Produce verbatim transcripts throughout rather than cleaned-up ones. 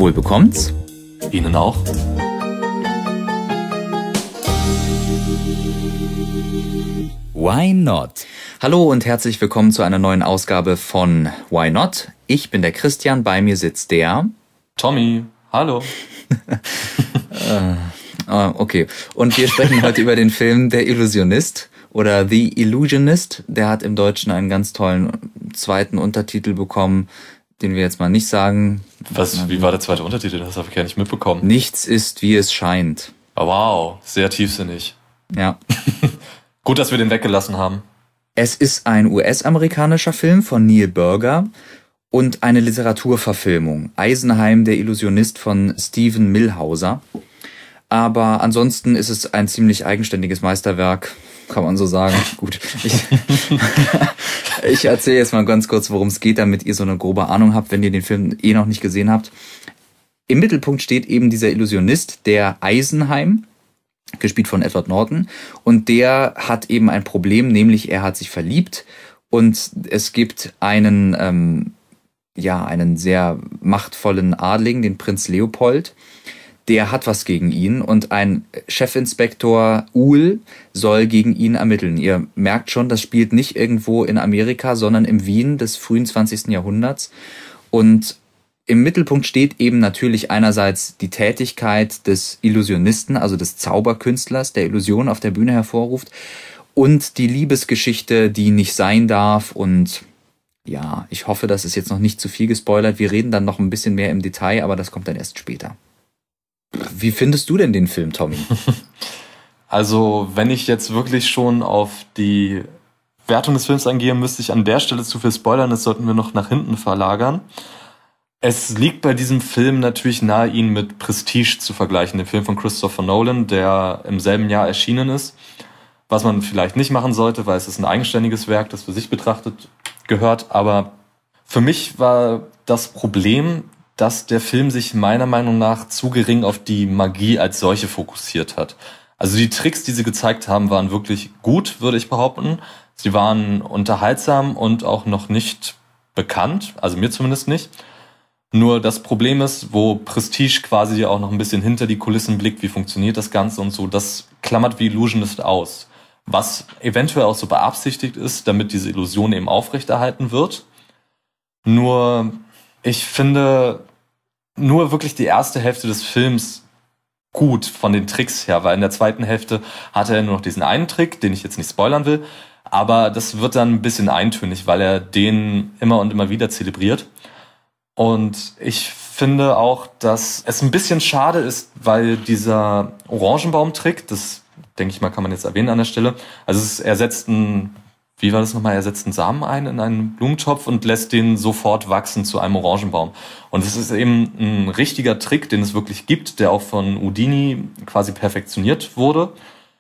Wohl bekommt's. Ihnen auch. Why Not? Hallo und herzlich willkommen zu einer neuen Ausgabe von Why Not? Ich bin der Christian, bei mir sitzt der... Tommy, hallo. äh, okay, und wir sprechen heute über den Film Der Illusionist oder The Illusionist. Der hat im Deutschen einen ganz tollen zweiten Untertitel bekommen, den wir jetzt mal nicht sagen. Was? Wie war der zweite Untertitel? Das habe ich gar nicht mitbekommen. Nichts ist, wie es scheint. Oh, wow, sehr tiefsinnig. Ja. Gut, dass wir den weggelassen haben. Es ist ein U S-amerikanischer Film von Neil Burger und eine Literaturverfilmung. Eisenheim, der Illusionist von Stephen Millhauser. Aber ansonsten ist es ein ziemlich eigenständiges Meisterwerk, kann man so sagen. Gut, ich, ich erzähle jetzt mal ganz kurz, worum es geht, damit ihr so eine grobe Ahnung habt, wenn ihr den Film eh noch nicht gesehen habt. Im Mittelpunkt steht eben dieser Illusionist, der Eisenheim, gespielt von Edward Norton, und der hat eben ein Problem, nämlich er hat sich verliebt und es gibt einen, ähm, ja, einen sehr machtvollen Adligen, den Prinz Leopold, der hat was gegen ihn und ein Chefinspektor Uhl soll gegen ihn ermitteln. Ihr merkt schon, das spielt nicht irgendwo in Amerika, sondern im Wien des frühen zwanzigsten Jahrhunderts. Und im Mittelpunkt steht eben natürlich einerseits die Tätigkeit des Illusionisten, also des Zauberkünstlers, der Illusion auf der Bühne hervorruft, und die Liebesgeschichte, die nicht sein darf. Und ja, ich hoffe, das ist jetzt noch nicht zu viel gespoilert. Wir reden dann noch ein bisschen mehr im Detail, aber das kommt dann erst später. Wie findest du denn den Film, Tommy? Also, wenn ich jetzt wirklich schon auf die Wertung des Films eingehe, müsste ich an der Stelle zu viel spoilern. Das sollten wir noch nach hinten verlagern. Es liegt bei diesem Film natürlich nahe, ihn mit Prestige zu vergleichen, dem Film von Christopher Nolan, der im selben Jahr erschienen ist. Was man vielleicht nicht machen sollte, weil es ist ein eigenständiges Werk, das für sich betrachtet gehört. Aber für mich war das Problem, dass der Film sich meiner Meinung nach zu gering auf die Magie als solche fokussiert hat. Also die Tricks, die sie gezeigt haben, waren wirklich gut, würde ich behaupten. Sie waren unterhaltsam und auch noch nicht bekannt, also mir zumindest nicht. Nur das Problem ist, wo Prestige quasi auch noch ein bisschen hinter die Kulissen blickt, wie funktioniert das Ganze und so, das klammert wie Illusionist aus. Was eventuell auch so beabsichtigt ist, damit diese Illusion eben aufrechterhalten wird. Nur, ich finde nur wirklich die erste Hälfte des Films gut von den Tricks her, weil in der zweiten Hälfte hatte er nur noch diesen einen Trick, den ich jetzt nicht spoilern will, aber das wird dann ein bisschen eintönig, weil er den immer und immer wieder zelebriert. Und ich finde auch, dass es ein bisschen schade ist, weil dieser Orangenbaum-Trick, das denke ich mal, kann man jetzt erwähnen an der Stelle, also es ersetzt einen, wie war das nochmal, er setzt einen Samen ein in einen Blumentopf und lässt den sofort wachsen zu einem Orangenbaum. Und es ist eben ein richtiger Trick, den es wirklich gibt, der auch von Houdini quasi perfektioniert wurde.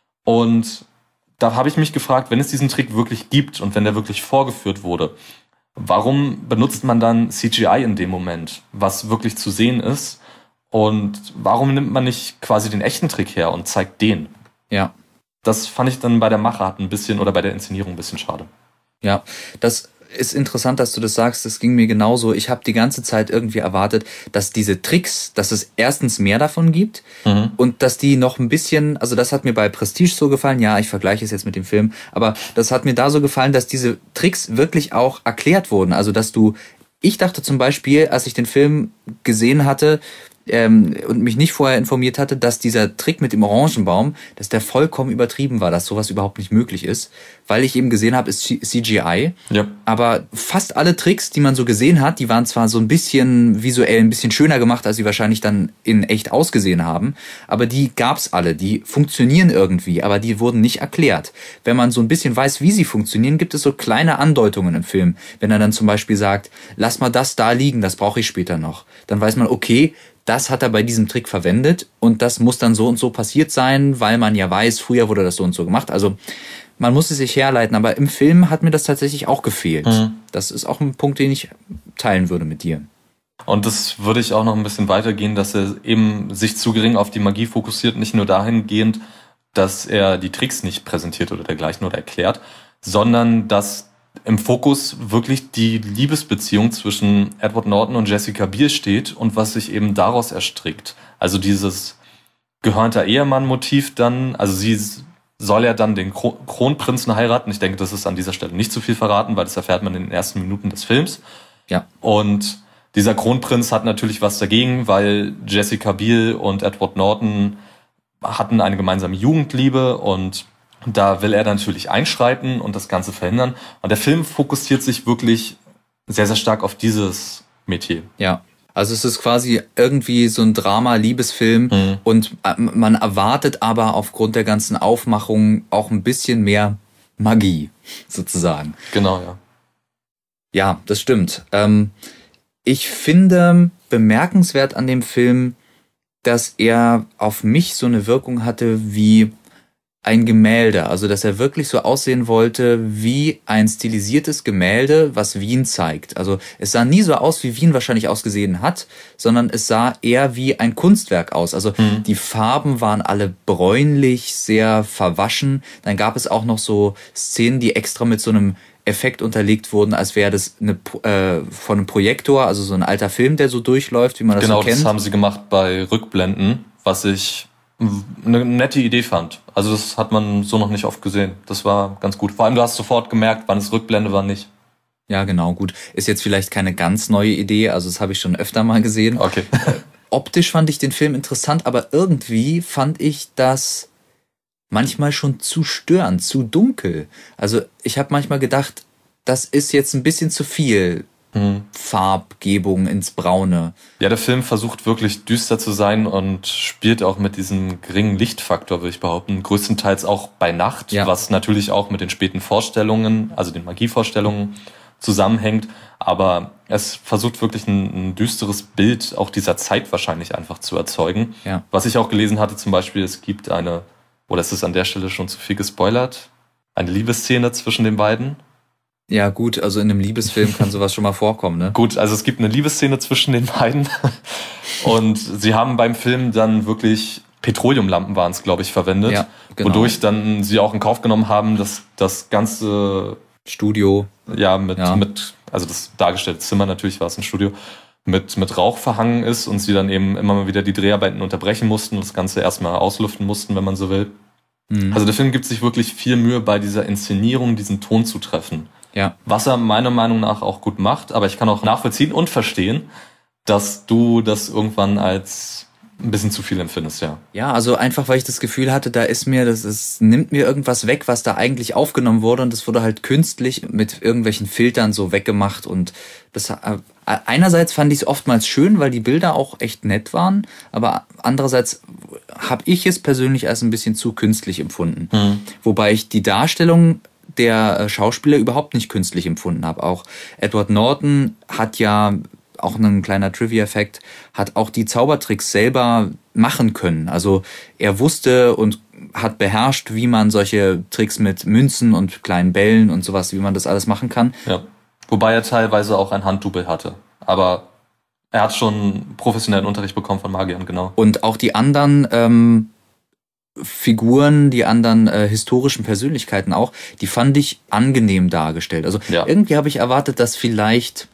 Und da habe ich mich gefragt, wenn es diesen Trick wirklich gibt und wenn der wirklich vorgeführt wurde, warum benutzt man dann C G I in dem Moment, was wirklich zu sehen ist? Und warum nimmt man nicht quasi den echten Trick her und zeigt den? Ja. Das fand ich dann bei der Machart ein bisschen oder bei der Inszenierung ein bisschen schade. Ja, das ist interessant, dass du das sagst. Das ging mir genauso. Ich habe die ganze Zeit irgendwie erwartet, dass diese Tricks, dass es erstens mehr davon gibt mhm. und dass die noch ein bisschen, also das hat mir bei Prestige so gefallen, ja, ich vergleiche es jetzt mit dem Film, aber das hat mir da so gefallen, dass diese Tricks wirklich auch erklärt wurden. Also dass du, ich dachte zum Beispiel, als ich den Film gesehen hatte, Ähm, und mich nicht vorher informiert hatte, dass dieser Trick mit dem Orangenbaum, dass der vollkommen übertrieben war, dass sowas überhaupt nicht möglich ist, weil ich eben gesehen habe, ist C G I, ja. aber fast alle Tricks, die man so gesehen hat, die waren zwar so ein bisschen visuell ein bisschen schöner gemacht, als sie wahrscheinlich dann in echt ausgesehen haben, aber die gab's alle, die funktionieren irgendwie, aber die wurden nicht erklärt. Wenn man so ein bisschen weiß, wie sie funktionieren, gibt es so kleine Andeutungen im Film. Wenn er dann zum Beispiel sagt, lass mal das da liegen, das brauche ich später noch, dann weiß man, okay, das hat er bei diesem Trick verwendet und das muss dann so und so passiert sein, weil man ja weiß, früher wurde das so und so gemacht. Also man muss es sich herleiten, aber im Film hat mir das tatsächlich auch gefehlt. Mhm. Das ist auch ein Punkt, den ich teilen würde mit dir. Und das würde ich auch noch ein bisschen weitergehen, dass er eben sich zu gering auf die Magie fokussiert, nicht nur dahingehend, dass er die Tricks nicht präsentiert oder dergleichen oder erklärt, sondern dass im Fokus wirklich die Liebesbeziehung zwischen Edward Norton und Jessica Biel steht und was sich eben daraus erstrickt. Also dieses gehörnter Ehemann-Motiv dann, also sie soll ja dann den Kro- Kronprinzen heiraten. Ich denke, das ist an dieser Stelle nicht zu viel verraten, weil das erfährt man in den ersten Minuten des Films. Ja. Und dieser Kronprinz hat natürlich was dagegen, weil Jessica Biel und Edward Norton hatten eine gemeinsame Jugendliebe und da will er natürlich einschreiten und das Ganze verhindern. Und der Film fokussiert sich wirklich sehr, sehr stark auf dieses Metier. Ja. Also es ist quasi irgendwie so ein Drama-Liebesfilm Mhm. und man erwartet aber aufgrund der ganzen Aufmachung auch ein bisschen mehr Magie, sozusagen. Genau, ja. Ja, das stimmt. Ähm, ich finde bemerkenswert an dem Film, dass er auf mich so eine Wirkung hatte wie ein Gemälde. Also, dass er wirklich so aussehen wollte wie ein stilisiertes Gemälde, was Wien zeigt. Also, es sah nie so aus, wie Wien wahrscheinlich ausgesehen hat, sondern es sah eher wie ein Kunstwerk aus. Also, Mhm. die Farben waren alle bräunlich, sehr verwaschen. Dann gab es auch noch so Szenen, die extra mit so einem Effekt unterlegt wurden, als wäre das eine, äh, von einem Projektor, also so ein alter Film, der so durchläuft, wie man das Genau, so kennt. das haben sie gemacht bei Rückblenden, was ich eine nette Idee fand. Also das hat man so noch nicht oft gesehen. Das war ganz gut. Vor allem, du hast sofort gemerkt, wann es Rückblende war, nicht. Ja, genau, gut. Ist jetzt vielleicht keine ganz neue Idee, also das habe ich schon öfter mal gesehen. Okay. Optisch fand ich den Film interessant, aber irgendwie fand ich das manchmal schon zu störend, zu dunkel. Also ich habe manchmal gedacht, das ist jetzt ein bisschen zu viel Mhm. Farbgebung ins Braune. Ja, der Film versucht wirklich düster zu sein und spielt auch mit diesem geringen Lichtfaktor, würde ich behaupten. Größtenteils auch bei Nacht, Ja. was natürlich auch mit den späten Vorstellungen, also den Magievorstellungen zusammenhängt. Aber es versucht wirklich ein, ein düsteres Bild auch dieser Zeit wahrscheinlich einfach zu erzeugen. Ja. Was ich auch gelesen hatte, zum Beispiel, es gibt eine, oder es ist an der Stelle schon zu viel gespoilert, eine Liebesszene zwischen den beiden. Ja gut, also in einem Liebesfilm kann sowas schon mal vorkommen, ne? Gut, also es gibt eine Liebesszene zwischen den beiden und sie haben beim Film dann wirklich Petroleumlampen waren es, glaube ich, verwendet, Ja, genau. wodurch dann sie auch in Kauf genommen haben, dass das ganze Studio. ja mit Ja. mit also das dargestellte Zimmer, natürlich war es ein Studio, mit mit Rauch verhangen ist und sie dann eben immer mal wieder die Dreharbeiten unterbrechen mussten und das Ganze erstmal auslüften mussten, wenn man so will. Mhm. Also der Film gibt sich wirklich viel Mühe bei dieser Inszenierung, diesen Ton zu treffen. Ja. Was er meiner Meinung nach auch gut macht, aber ich kann auch nachvollziehen und verstehen, dass du das irgendwann als ein bisschen zu viel empfindest, ja. Ja, also einfach, weil ich das Gefühl hatte, da ist mir, das ist, nimmt mir irgendwas weg, was da eigentlich aufgenommen wurde und das wurde halt künstlich mit irgendwelchen Filtern so weggemacht und das, äh, einerseits fand ich es oftmals schön, weil die Bilder auch echt nett waren, aber andererseits habe ich es persönlich als ein bisschen zu künstlich empfunden. Hm. Wobei ich die Darstellung der äh, Schauspieler überhaupt nicht künstlich empfunden habe. Auch Edward Norton hat ja, auch ein kleiner Trivia-Fact, hat auch die Zaubertricks selber machen können. Also er wusste und hat beherrscht, wie man solche Tricks mit Münzen und kleinen Bällen und sowas, wie man das alles machen kann. Ja. Wobei er teilweise auch ein Handdouble hatte. Aber er hat schon professionellen Unterricht bekommen von Magiern, genau. Und auch die anderen ähm, Figuren, die anderen äh, historischen Persönlichkeiten auch, die fand ich angenehm dargestellt. Also Ja. irgendwie habe ich erwartet, dass vielleicht,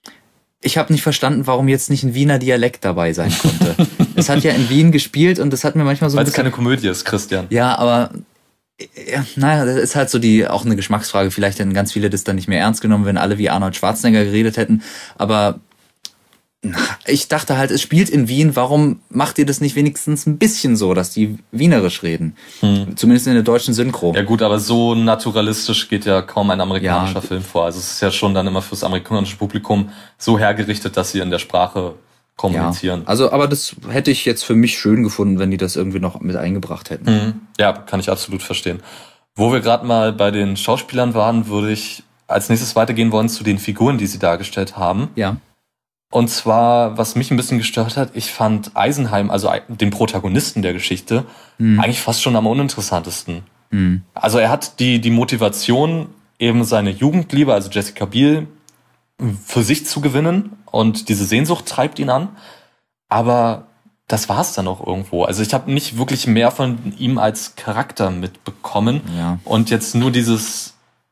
ich habe nicht verstanden, warum jetzt nicht ein Wiener Dialekt dabei sein konnte. Es hat ja in Wien gespielt und das hat mir manchmal so ein Weil es bisschen... keine Komödie ist, Christian. Ja, aber ja, naja, das ist halt so die auch eine Geschmacksfrage. Vielleicht hätten ganz viele das dann nicht mehr ernst genommen, wenn alle wie Arnold Schwarzenegger geredet hätten. Aber na, ich dachte halt, es spielt in Wien. Warum macht ihr das nicht wenigstens ein bisschen so, dass die wienerisch reden? Hm. Zumindest in der deutschen Synchro. Ja gut, aber so naturalistisch geht ja kaum ein amerikanischer Ja. Film vor. Also es ist ja schon dann immer fürs amerikanische Publikum so hergerichtet, dass sie in der Sprache kommunizieren. Also, aber das hätte ich jetzt für mich schön gefunden, wenn die das irgendwie noch mit eingebracht hätten. Mhm. Ja, kann ich absolut verstehen. Wo wir gerade mal bei den Schauspielern waren, würde ich als nächstes weitergehen wollen zu den Figuren, die sie dargestellt haben. Ja. Und zwar, was mich ein bisschen gestört hat, ich fand Eisenheim, also den Protagonisten der Geschichte, Hm. eigentlich fast schon am uninteressantesten. Hm. Also er hat die, die Motivation, eben seine Jugendliebe, also Jessica Biel, für sich zu gewinnen und diese Sehnsucht treibt ihn an. Aber das war's dann auch irgendwo. Also ich habe nicht wirklich mehr von ihm als Charakter mitbekommen. Ja. Und jetzt nur dieses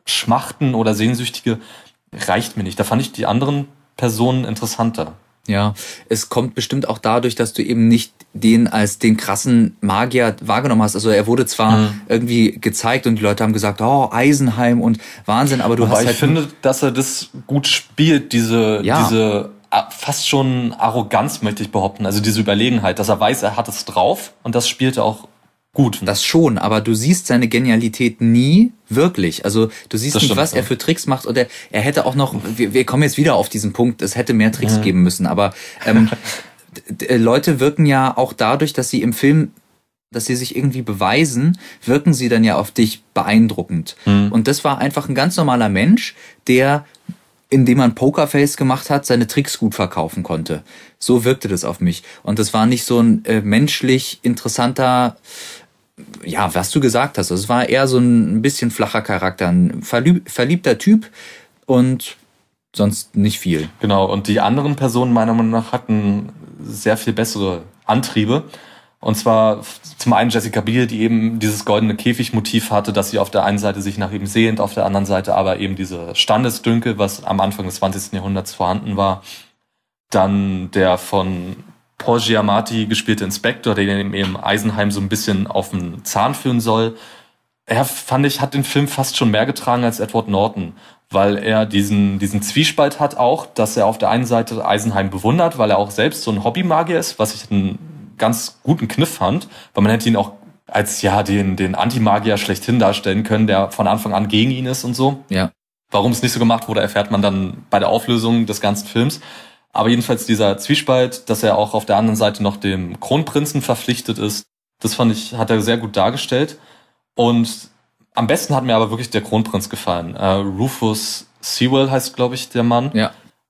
Schmachten oder Sehnsüchtige reicht mir nicht. Da fand ich die anderen Personen interessanter. Ja, es kommt bestimmt auch dadurch, dass du eben nicht den als den krassen Magier wahrgenommen hast. Also er wurde zwar mhm. irgendwie gezeigt und die Leute haben gesagt, oh, Eisenheim und Wahnsinn, aber du aber hast halt... ich finde, dass er das gut spielt, diese, ja. diese fast schon Arroganz, möchte ich behaupten, also diese Überlegenheit, dass er weiß, er hat es drauf und das spielt er auch gut. Das schon, aber du siehst seine Genialität nie wirklich. Also du siehst das nicht, stimmt, was ja. er für Tricks macht. Oder er hätte auch noch, wir, wir kommen jetzt wieder auf diesen Punkt, es hätte mehr Tricks mhm. geben müssen. Aber ähm, d- Leute wirken ja auch dadurch, dass sie im Film, dass sie sich irgendwie beweisen, wirken sie dann ja auf dich beeindruckend. Mhm. Und das war einfach ein ganz normaler Mensch, der, indem man Pokerface gemacht hat, seine Tricks gut verkaufen konnte. So wirkte das auf mich. Und das war nicht so ein äh, menschlich interessanter... Ja, was du gesagt hast, es war eher so ein bisschen flacher Charakter, ein verlieb- verliebter Typ und sonst nicht viel. Genau, und die anderen Personen meiner Meinung nach hatten sehr viel bessere Antriebe. Und zwar zum einen Jessica Biel, die eben dieses goldene Käfigmotiv hatte, dass sie auf der einen Seite sich nach ihm sehnt, auf der anderen Seite aber eben diese Standesdünkel, was am Anfang des zwanzigsten Jahrhunderts vorhanden war. Dann der von Paul Giamatti gespielte Inspektor, der eben Eisenheim so ein bisschen auf den Zahn führen soll. Er, fand ich, hat den Film fast schon mehr getragen als Edward Norton, weil er diesen, diesen Zwiespalt hat auch, dass er auf der einen Seite Eisenheim bewundert, weil er auch selbst so ein Hobbymagier ist, was ich einen ganz guten Kniff fand, weil man hätte ihn auch als ja den, den Antimagier schlechthin darstellen können, der von Anfang an gegen ihn ist und so. Ja. Warum es nicht so gemacht wurde, erfährt man dann bei der Auflösung des ganzen Films. Aber jedenfalls dieser Zwiespalt, dass er auch auf der anderen Seite noch dem Kronprinzen verpflichtet ist, das fand ich, hat er sehr gut dargestellt. Und am besten hat mir aber wirklich der Kronprinz gefallen. Äh, Rufus Sewell heißt, glaube ich, der Mann. Ja.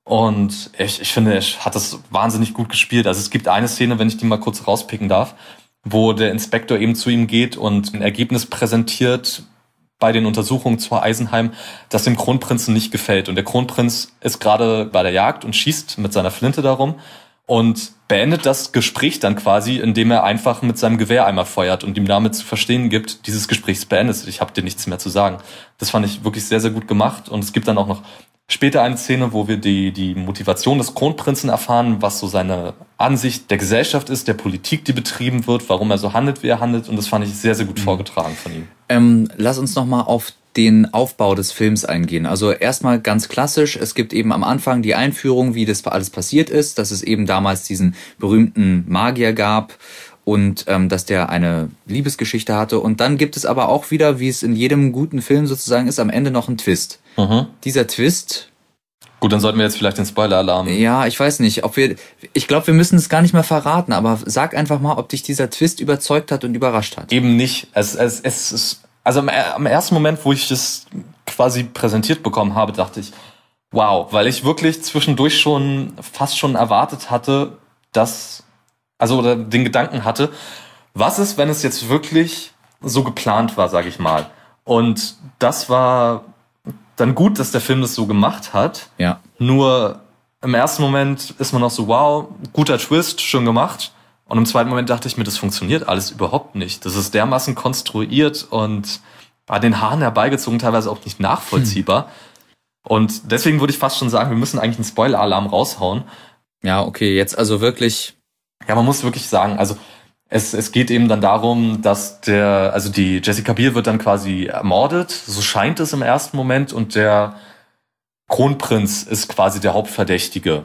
Und ich, ich finde, er hat das wahnsinnig gut gespielt. Also es gibt eine Szene, wenn ich die mal kurz rauspicken darf, wo der Inspektor eben zu ihm geht und ein Ergebnis präsentiert bei den Untersuchungen zu Eisenheim, das dem Kronprinzen nicht gefällt. Und der Kronprinz ist gerade bei der Jagd und schießt mit seiner Flinte darum und beendet das Gespräch dann quasi, indem er einfach mit seinem Gewehr einmal feuert und ihm damit zu verstehen gibt, dieses Gespräch ist beendet, ich habe dir nichts mehr zu sagen. Das fand ich wirklich sehr, sehr gut gemacht. Und es gibt dann auch noch später eine Szene, wo wir die, die Motivation des Kronprinzen erfahren, was so seine Ansicht der Gesellschaft ist, der Politik, die betrieben wird, warum er so handelt, wie er handelt. Und das fand ich sehr, sehr gut mhm. vorgetragen von ihm. Ähm, lass uns nochmal auf den Aufbau des Films eingehen. Also erstmal ganz klassisch, es gibt eben am Anfang die Einführung, wie das alles passiert ist, dass es eben damals diesen berühmten Magier gab und ähm, dass der eine Liebesgeschichte hatte. Und dann gibt es aber auch wieder, wie es in jedem guten Film sozusagen ist, am Ende noch einen Twist. Mhm. Dieser Twist... Gut, dann sollten wir jetzt vielleicht den Spoiler-Alarm... Ja, ich weiß nicht, ob wir... Ich glaube, wir müssen es gar nicht mehr verraten, aber sag einfach mal, ob dich dieser Twist überzeugt hat und überrascht hat. Eben nicht. Es, es, es ist... Also am, am ersten Moment, wo ich das quasi präsentiert bekommen habe, dachte ich, wow, weil ich wirklich zwischendurch schon fast schon erwartet hatte, dass... Also oder den Gedanken hatte, was ist, wenn es jetzt wirklich so geplant war, sage ich mal. Und das war... dann gut, dass der Film das so gemacht hat. Ja. Nur im ersten Moment ist man noch so, wow, guter Twist, schön gemacht. Und im zweiten Moment dachte ich mir, das funktioniert alles überhaupt nicht. Das ist dermaßen konstruiert und an den Haaren herbeigezogen, teilweise auch nicht nachvollziehbar. Hm. Und deswegen würde ich fast schon sagen, wir müssen eigentlich einen Spoiler-Alarm raushauen. Ja, okay, jetzt also wirklich... Ja, man muss wirklich sagen, also Es, es geht eben dann darum, dass der, also die Jessica Biel wird dann quasi ermordet, so scheint es im ersten Moment, und der Kronprinz ist quasi der Hauptverdächtige.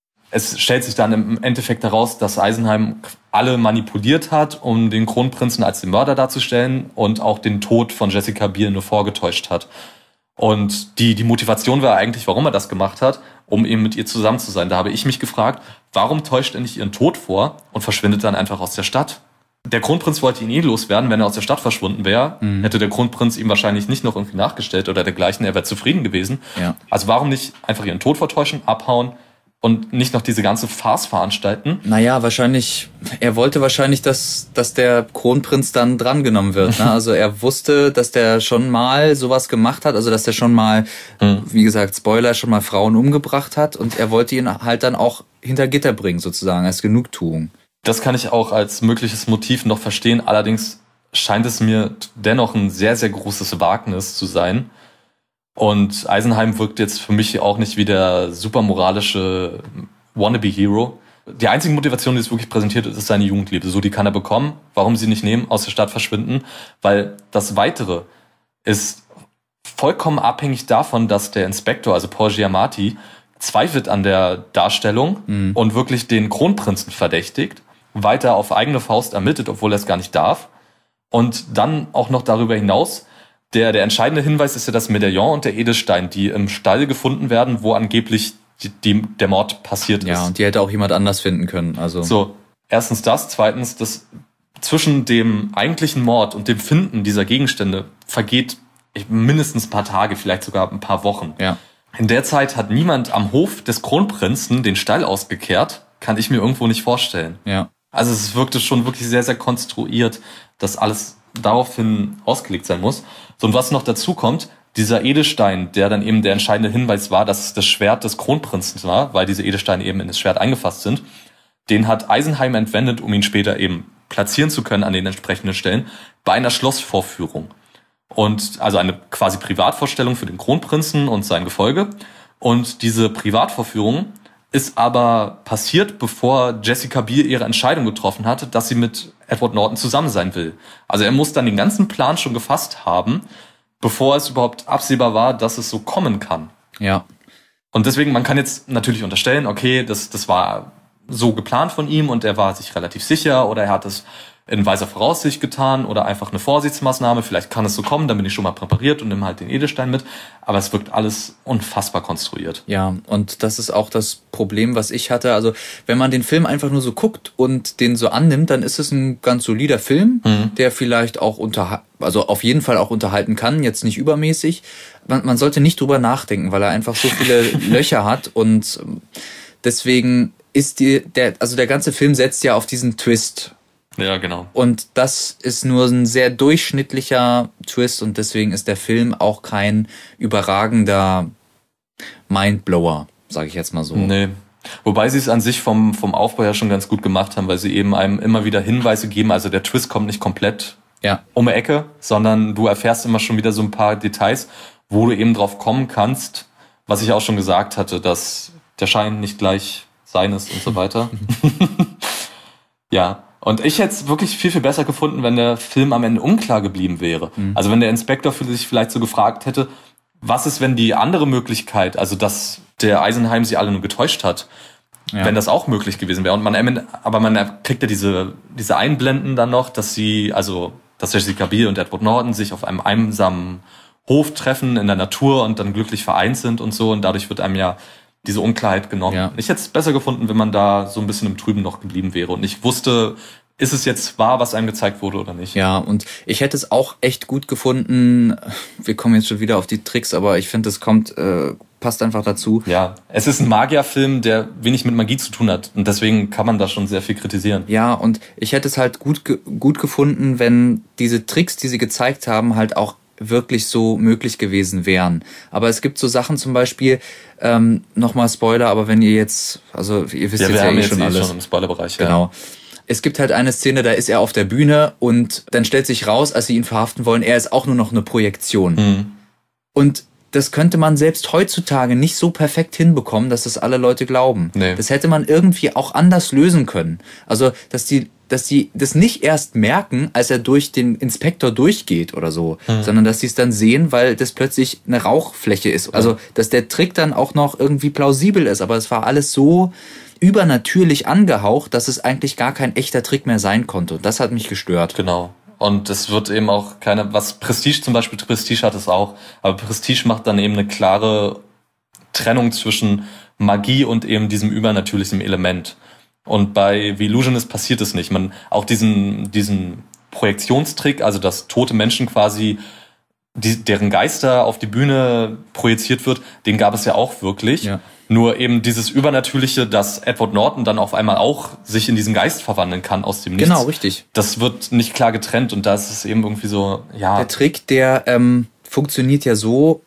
Es stellt sich dann im Endeffekt heraus, dass Eisenheim alle manipuliert hat, um den Kronprinzen als den Mörder darzustellen und auch den Tod von Jessica Biel nur vorgetäuscht hat. Und die, die Motivation war eigentlich, warum er das gemacht hat, um eben mit ihr zusammen zu sein. Da habe ich mich gefragt, warum täuscht er nicht ihren Tod vor und verschwindet dann einfach aus der Stadt? Der Kronprinz wollte ihn eh loswerden, wenn er aus der Stadt verschwunden wäre, mhm. hätte der Kronprinz ihm wahrscheinlich nicht noch irgendwie nachgestellt oder dergleichen, er wäre zufrieden gewesen. Ja. Also warum nicht einfach ihren Tod vortäuschen, abhauen und nicht noch diese ganze Farce veranstalten? Naja, wahrscheinlich, er wollte wahrscheinlich, dass, dass der Kronprinz dann drangenommen wird. Ne? Also er wusste, dass der schon mal sowas gemacht hat, also dass der schon mal, mhm. wie gesagt, Spoiler, schon mal Frauen umgebracht hat, und er wollte ihn halt dann auch hinter Gitter bringen, sozusagen, als Genugtuung. Das kann ich auch als mögliches Motiv noch verstehen. Allerdings scheint es mir dennoch ein sehr, sehr großes Wagnis zu sein. Und Eisenheim wirkt jetzt für mich auch nicht wie der super moralische Wannabe-Hero. Die einzige Motivation, die es wirklich präsentiert, ist seine Jugendliebe. So, die kann er bekommen. Warum sie nicht nehmen, aus der Stadt verschwinden? Weil das Weitere ist vollkommen abhängig davon, dass der Inspektor, also Paul Giamatti, zweifelt an der Darstellung mhm. und wirklich den Kronprinzen verdächtigt, weiter auf eigene Faust ermittelt, obwohl er es gar nicht darf. Und dann auch noch darüber hinaus, der, der entscheidende Hinweis ist ja das Medaillon und der Edelstein, die im Stall gefunden werden, wo angeblich Die, die, der Mord passiert ist. Ja, und die hätte auch jemand anders finden können. Also so, erstens das, zweitens, dass zwischen dem eigentlichen Mord und dem Finden dieser Gegenstände vergeht mindestens ein paar Tage, vielleicht sogar ein paar Wochen. Ja. In der Zeit hat niemand am Hof des Kronprinzen den Stall ausgekehrt, kann ich mir irgendwo nicht vorstellen. Ja. Also es wirkte schon wirklich sehr, sehr konstruiert, dass alles daraufhin ausgelegt sein muss. So, und was noch dazu kommt, dieser Edelstein, der dann eben der entscheidende Hinweis war, dass es das Schwert des Kronprinzen war, weil diese Edelsteine eben in das Schwert eingefasst sind, den hat Eisenheim entwendet, um ihn später eben platzieren zu können an den entsprechenden Stellen, bei einer Schlossvorführung. Und also eine quasi Privatvorstellung für den Kronprinzen und sein Gefolge. Und diese Privatvorführung ist aber passiert, bevor Jessica Biel ihre Entscheidung getroffen hatte, dass sie mit Edward Norton zusammen sein will. Also er muss dann den ganzen Plan schon gefasst haben, bevor es überhaupt absehbar war, dass es so kommen kann. Ja. Und deswegen, man kann jetzt natürlich unterstellen, okay, das, das war so geplant von ihm und er war sich relativ sicher oder er hat es in weiser Voraussicht getan oder einfach eine Vorsichtsmaßnahme. Vielleicht kann es so kommen, dann bin ich schon mal präpariert und nehme halt den Edelstein mit. Aber es wirkt alles unfassbar konstruiert. Ja, und das ist auch das Problem, was ich hatte. Also wenn man den Film einfach nur so guckt und den so annimmt, dann ist es ein ganz solider Film, mhm. der vielleicht auch unter, also auf jeden Fall auch unterhalten kann, jetzt nicht übermäßig. Man, man sollte nicht drüber nachdenken, weil er einfach so viele Löcher hat und deswegen ist die, der, also der ganze Film setzt ja auf diesen Twist. Ja, genau. Und das ist nur ein sehr durchschnittlicher Twist und deswegen ist der Film auch kein überragender Mindblower, sage ich jetzt mal so. Nee. Wobei sie es an sich vom, vom Aufbau her schon ganz gut gemacht haben, weil sie eben einem immer wieder Hinweise geben. Also der Twist kommt nicht komplett ja. um die Ecke, sondern du erfährst immer schon wieder so ein paar Details, wo du eben drauf kommen kannst, was ich auch schon gesagt hatte, dass der Schein nicht gleich sein ist und so weiter. Ja. Und ich hätte es wirklich viel, viel besser gefunden, wenn der Film am Ende unklar geblieben wäre. Mhm. Also wenn der Inspektor sich vielleicht so gefragt hätte, was ist, wenn die andere Möglichkeit, also dass der Eisenheim sie alle nur getäuscht hat, ja. wenn das auch möglich gewesen wäre. Und man, aber man kriegt ja diese, diese Einblenden dann noch, dass sie, also, dass Jessica Biel und Edward Norton sich auf einem einsamen Hof treffen in der Natur und dann glücklich vereint sind und so. Und dadurch wird einem ja diese Unklarheit genommen. Ja. Ich hätte es besser gefunden, wenn man da so ein bisschen im Trüben noch geblieben wäre und nicht wusste, ist es jetzt wahr, was einem gezeigt wurde oder nicht. Ja, und ich hätte es auch echt gut gefunden, wir kommen jetzt schon wieder auf die Tricks, aber ich finde, es kommt, äh, passt einfach dazu. Ja, es ist ein Magierfilm, der wenig mit Magie zu tun hat und deswegen kann man da schon sehr viel kritisieren. Ja, und ich hätte es halt gut, ge- gut gefunden, wenn diese Tricks, die sie gezeigt haben, halt auch wirklich so möglich gewesen wären. Aber es gibt so Sachen zum Beispiel, ähm, nochmal Spoiler, aber wenn ihr jetzt, also ihr wisst ja, jetzt wir ja haben eh jetzt schon eh alles. Schon im Spoilerbereich. Genau. Ja. Es gibt halt eine Szene, da ist er auf der Bühne und dann stellt sich raus, als sie ihn verhaften wollen, er ist auch nur noch eine Projektion. Mhm. Und das könnte man selbst heutzutage nicht so perfekt hinbekommen, dass das alle Leute glauben. Nee. Das hätte man irgendwie auch anders lösen können. Also, dass die, dass die das nicht erst merken, als er durch den Inspektor durchgeht oder so, mhm. sondern dass sie es dann sehen, weil das plötzlich eine Rauchfläche ist. Also, dass der Trick dann auch noch irgendwie plausibel ist. Aber es war alles so übernatürlich angehaucht, dass es eigentlich gar kein echter Trick mehr sein konnte. Und das hat mich gestört. Genau. Und es wird eben auch keine, was Prestige zum Beispiel, Prestige hat es auch, aber Prestige macht dann eben eine klare Trennung zwischen Magie und eben diesem übernatürlichen Element. Und bei The Illusionist passiert es nicht. Man, auch diesen, diesen Projektionstrick, also dass tote Menschen quasi, die, deren Geister auf die Bühne projiziert wird, den gab es ja auch wirklich. Ja. Nur eben dieses Übernatürliche, dass Edward Norton dann auf einmal auch sich in diesen Geist verwandeln kann aus dem Nichts. Genau, richtig. Das wird nicht klar getrennt und da ist es eben irgendwie so, ja. Der Trick, der ähm, funktioniert ja so,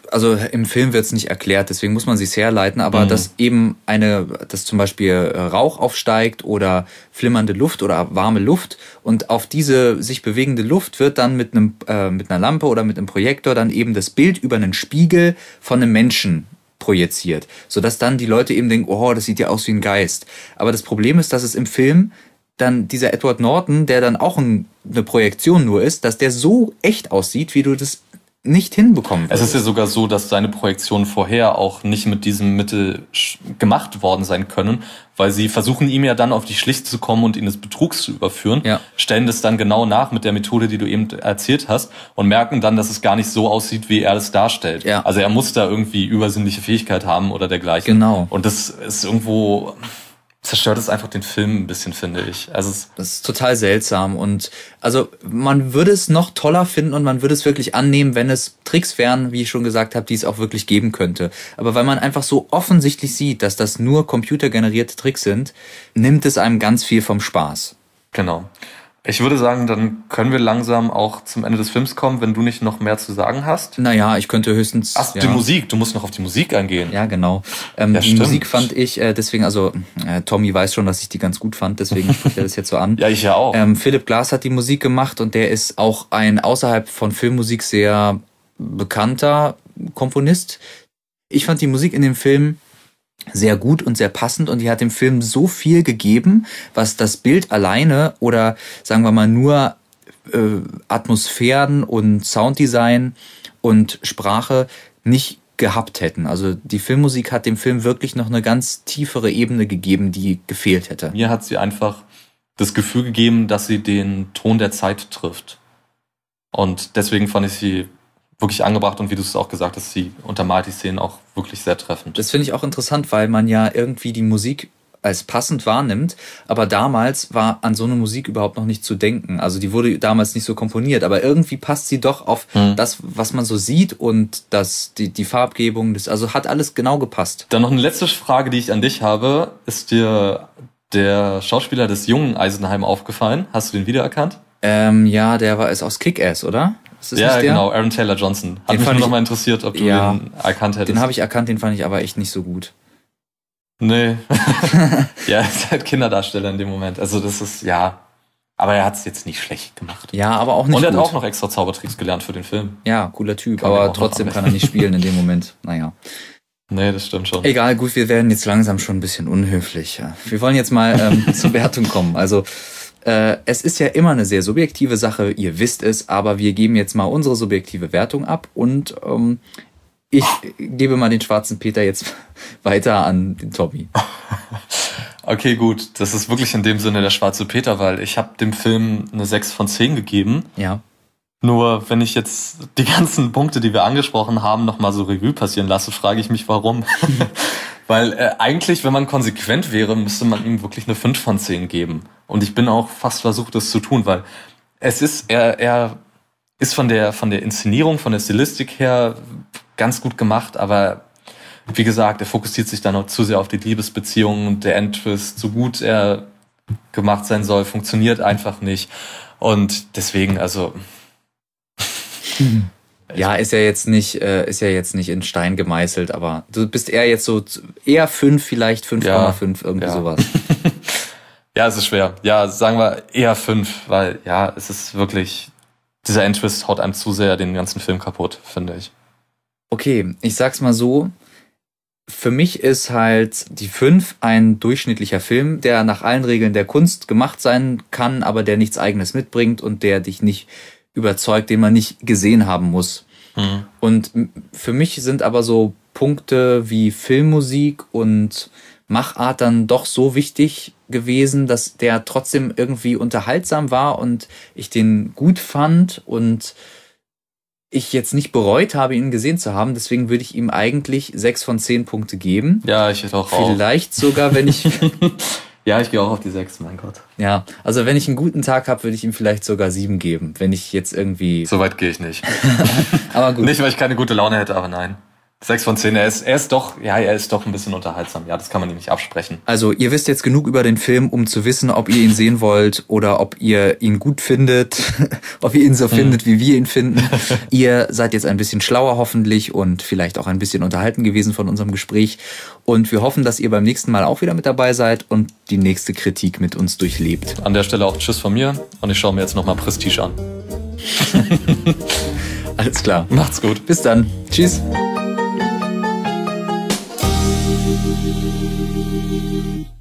also im Film wird's nicht erklärt, deswegen muss man sich's herleiten, aber mhm. dass eben eine, dass zum Beispiel Rauch aufsteigt oder flimmernde Luft oder warme Luft und auf diese sich bewegende Luft wird dann mit einem äh, mit einer Lampe oder mit einem Projektor dann eben das Bild über einen Spiegel von einem Menschen projiziert, sodass dann die Leute eben denken, oh, das sieht ja aus wie ein Geist. Aber das Problem ist, dass es im Film dann dieser Edward Norton, der dann auch ein, eine Projektion nur ist, dass der so echt aussieht, wie du das nicht hinbekommen würdest. Es ist ja sogar so, dass seine Projektionen vorher auch nicht mit diesem Mittel gemacht worden sein können, weil sie versuchen ihm ja dann auf die Schliche zu kommen und ihn des Betrugs zu überführen, ja. stellen das dann genau nach mit der Methode, die du eben erzählt hast und merken dann, dass es gar nicht so aussieht, wie er das darstellt. Ja. Also er muss da irgendwie übersinnliche Fähigkeit haben oder dergleichen. Genau. Und das ist irgendwo... zerstört es einfach den Film ein bisschen, finde ich. Also es das ist total seltsam und also man würde es noch toller finden und man würde es wirklich annehmen, wenn es Tricks wären, wie ich schon gesagt habe, die es auch wirklich geben könnte. Aber weil man einfach so offensichtlich sieht, dass das nur computergenerierte Tricks sind, nimmt es einem ganz viel vom Spaß. Genau. Ich würde sagen, dann können wir langsam auch zum Ende des Films kommen, wenn du nicht noch mehr zu sagen hast. Naja, ich könnte höchstens... Ach, ja. die Musik. Du musst noch auf die Musik eingehen. Ja, genau. Ähm, ja, die stimmt. Musik fand ich, äh, deswegen, also äh, Tommy weiß schon, dass ich die ganz gut fand, deswegen spricht er das jetzt so an. Ja, ich ja auch. Ähm, Philip Glass hat die Musik gemacht und der ist auch ein außerhalb von Filmmusik sehr bekannter Komponist. Ich fand die Musik in dem Film sehr gut und sehr passend und die hat dem Film so viel gegeben, was das Bild alleine oder sagen wir mal nur äh, Atmosphären und Sounddesign und Sprache nicht gehabt hätten. Also die Filmmusik hat dem Film wirklich noch eine ganz tiefere Ebene gegeben, die gefehlt hätte. Mir hat sie einfach das Gefühl gegeben, dass sie den Ton der Zeit trifft. Und deswegen fand ich sie wirklich angebracht und wie du es auch gesagt hast, sie untermalt die Szenen auch wirklich sehr treffend. Das finde ich auch interessant, weil man ja irgendwie die Musik als passend wahrnimmt, aber damals war an so eine Musik überhaupt noch nicht zu denken. Also die wurde damals nicht so komponiert, aber irgendwie passt sie doch auf hm. das, was man so sieht und das, die, die Farbgebung, das, also hat alles genau gepasst. Dann noch eine letzte Frage, die ich an dich habe. Ist dir der Schauspieler des jungen Eisenheim aufgefallen? Hast du den wiedererkannt? Ähm, ja, der war ist aus Kick-Ass, oder? Ist das ja, nicht der? Genau, Aaron Taylor Johnson. Hat den mich nur noch mal interessiert, ob du ja, ihn erkannt hättest. Den habe ich erkannt, den fand ich aber echt nicht so gut. Nee. Ja, er ist halt Kinderdarsteller in dem Moment. Also das ist, ja. Aber er hat es jetzt nicht schlecht gemacht. Ja, aber auch nicht Und er gut. hat auch noch extra Zaubertricks gelernt für den Film. Ja, cooler Typ. Kann aber trotzdem kann er nicht spielen in dem Moment. Naja. Nee, das stimmt schon. Egal, gut, wir werden jetzt langsam schon ein bisschen unhöflich. Ja. Wir wollen jetzt mal ähm, zur Wertung kommen. Also äh, es ist ja immer eine sehr subjektive Sache, ihr wisst es, aber wir geben jetzt mal unsere subjektive Wertung ab und ähm, ich gebe mal den schwarzen Peter jetzt weiter an den Tommy. Okay, gut. Das ist wirklich in dem Sinne der schwarze Peter, weil ich habe dem Film eine sechs von zehn gegeben. Ja. Nur wenn ich jetzt die ganzen Punkte, die wir angesprochen haben, nochmal so Revue passieren lasse, frage ich mich, warum. Weil äh, eigentlich, wenn man konsequent wäre, müsste man ihm wirklich eine fünf von zehn geben. Und ich bin auch fast versucht, das zu tun, weil es ist, er, er ist von der, von der Inszenierung, von der Stilistik her ganz gut gemacht, aber wie gesagt, er fokussiert sich dann auch zu sehr auf die Liebesbeziehungen und der Endtwist, so gut er gemacht sein soll, funktioniert einfach nicht. Und deswegen, also... Ja, ist ja jetzt nicht, äh, ist ja jetzt nicht in Stein gemeißelt, aber du bist eher jetzt so, eher fünf, vielleicht fünf Komma fünf, ja, irgendwie ja. sowas. Ja, es ist schwer. Ja, sagen wir eher fünf, weil ja, es ist wirklich, dieser Endtwist haut einem zu sehr den ganzen Film kaputt, finde ich. Okay, ich sag's mal so, für mich ist halt die fünf ein durchschnittlicher Film, der nach allen Regeln der Kunst gemacht sein kann, aber der nichts Eigenes mitbringt und der dich nicht überzeugt, den man nicht gesehen haben muss. Mhm. Und für mich sind aber so Punkte wie Filmmusik und Machart dann doch so wichtig gewesen, dass der trotzdem irgendwie unterhaltsam war und ich den gut fand und ich jetzt nicht bereut habe, ihn gesehen zu haben. Deswegen würde ich ihm eigentlich sechs von zehn Punkte geben. Ja, ich hätte auch Vielleicht auch. sogar, wenn ich... Ja, ich gehe auch auf die sechs, mein Gott. Ja, also wenn ich einen guten Tag habe, würde ich ihm vielleicht sogar sieben geben, wenn ich jetzt irgendwie... So weit gehe ich nicht. Aber gut. Nicht, weil ich keine gute Laune hätte, aber nein. sechs von zehn, er ist, er ist doch, ja, er ist doch ein bisschen unterhaltsam. Ja, das kann man ihm nicht absprechen. Also ihr wisst jetzt genug über den Film, um zu wissen, ob ihr ihn sehen wollt oder ob ihr ihn gut findet, ob ihr ihn so findet, wie wir ihn finden. Ihr seid jetzt ein bisschen schlauer hoffentlich und vielleicht auch ein bisschen unterhalten gewesen von unserem Gespräch. Und wir hoffen, dass ihr beim nächsten Mal auch wieder mit dabei seid und die nächste Kritik mit uns durchlebt. An der Stelle auch Tschüss von mir und ich schaue mir jetzt nochmal Prestige an. Alles klar. Macht's gut. Bis dann. Tschüss. Thank you.